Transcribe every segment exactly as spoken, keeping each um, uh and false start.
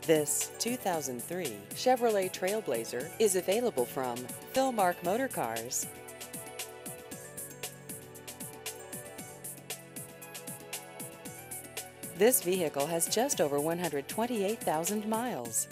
This two thousand three Chevrolet Trailblazer is available from Philmark Motor Cars. This vehicle has just over one hundred twenty-eight thousand miles.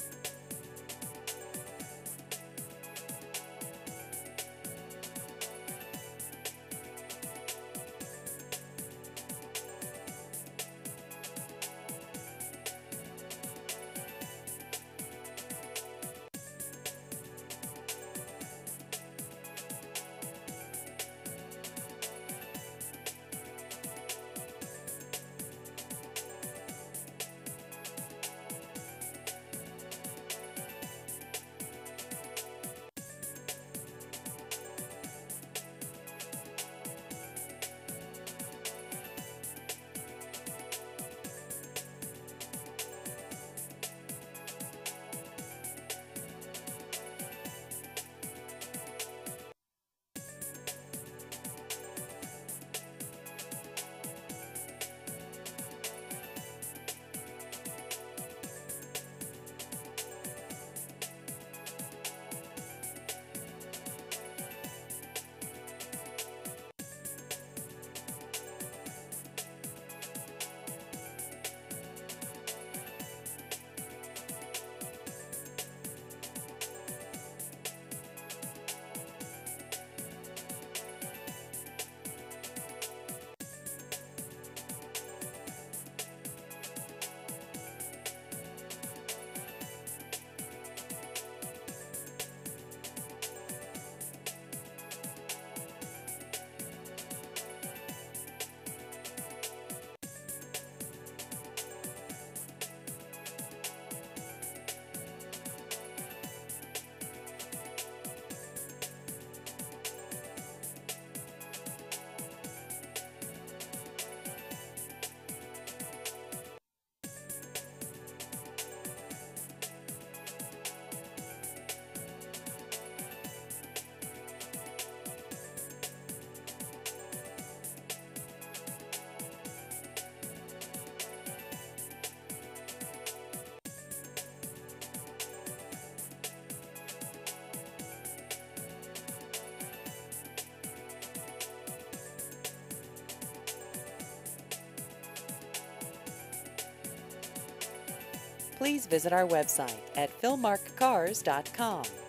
Please visit our website at philmark cars dot com.